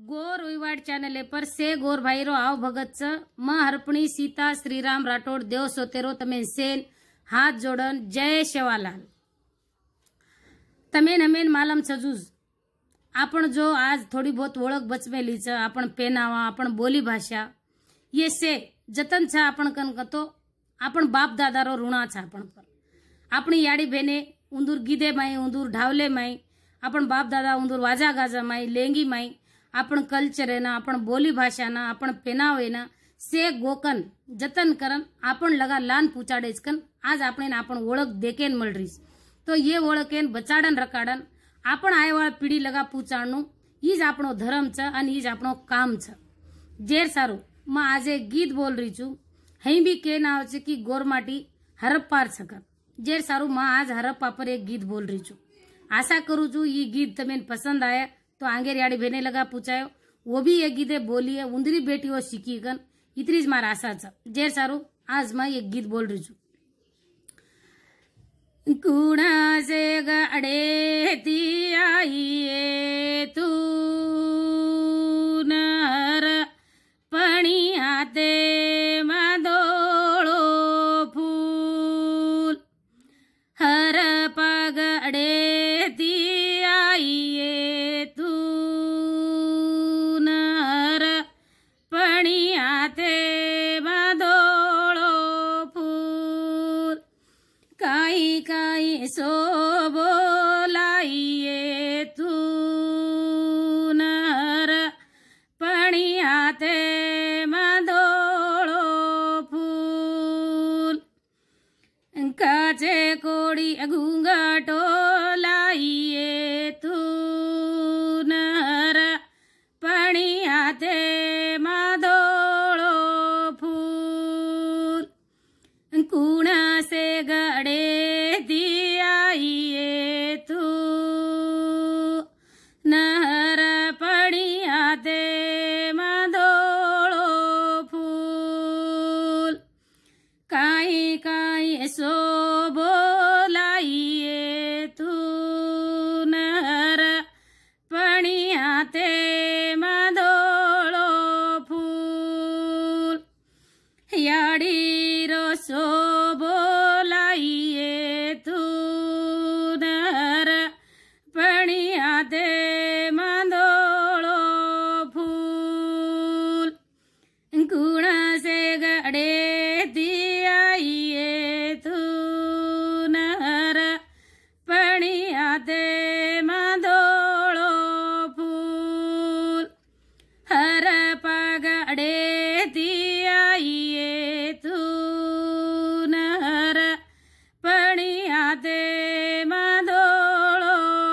गोर उईवाड चॅनल पर से गोर भाईरो आव भगतच म हरपणी सीता श्रीराम राठोड देव सोतेरो तमें सेन हाथ जोड़न जय शेवालाल तमें हमें मालम सजूज आपण जो आज थोड़ी बहुत ओळख बचमेली छ आपण पेनावा आपण बोली भाषा ये से जतन छ आपण कन कतो आपण बाप दादारो ऋणा छ आपण पर अपनी याडी बेने उंदूर गीदे माई उंदूर ढावले माई आपण बाप दादा उंदूर वाजा गाजा माई लेंगी माई आपण कल्चर है ना आपण बोली भाषा ना आपण पेनावे ना से गोकन जतन करन आपण लगा लान पुचाडेच कन आज आपण आपण ओळख देकेन मळरीस तो ये ओळखेन बचाडन रकाडन आपण आयवाळ पीढ़ी लगा पुचाडनु ईज आपणो धर्म छ आणि ईज आपणो काम छ जेर सारू म आज एक गीत बोल रही छू हई भी के नाव छ कि गोरमाटी हरप्पार छकर जेर सारू म आज हरप्पा पर एक गीत बोल रही छू आशा करू छू ये गीत तमें पसंद आया तो आंगेर याड़ी भेने लगा पूछायो वो भी ये गीते बोली है उंदरी बेटी वो सीखी गन इतनी मार आशा छ जेर सारू आज मैं ये गीत बोल रही छू कुणा से गड़े ती आई तू नर पणी आते मादोळो फूल हर पगड़े ती आई तू नर पणी आते मादोळो फूल काई काई सो बोलाइए तू नर पणी आते मादोळो फूल काचे कोड़ी घूंघटो लाइए तू नर पणी आते मादोळो फूल कुणा से गड़े दी आइए तू नहर पड़ी आते मादोळो फूल काई काई सो बोलाइए तू नहर पड़ी आते मादोळो फूल याड़ी रो सो बोलाइए तू नहर पणी आते मादोळो फूल कुणा से गड़े दी आइए तू नहर पणी आते मादोळो फूल हर पगड़े दी आइए तू नहर पणी आते मादोळो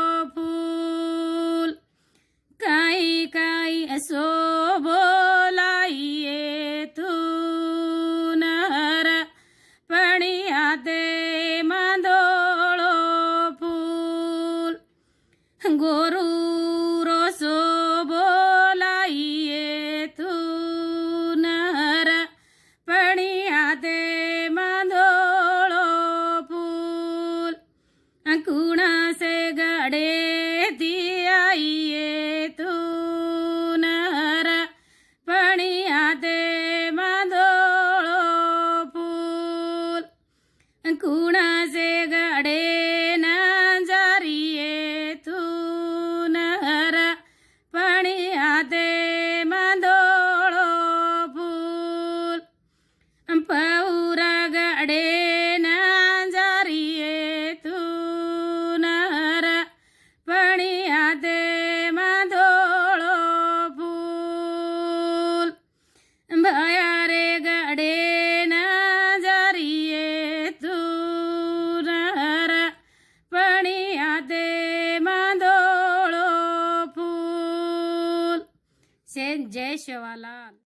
फूल काई काई सो बोलाइए तू नहर पणी आते मादोळो फूल गोरू रो सो बोलाइए तू नहर पणी आते मादोळो फूल कुणा से गड़े दी आइए तू नहर पणी आते मादोळो फूल कुणा से गड़े न जारिए तू नहर पणी आते मादोळो फूल पौरा गड़े न जारिए तू नहर पणी आते मादोळो फूल भया रे गड़े न जारिए तू नहर पणी आते मादोळो फूल से जय शेवालाल।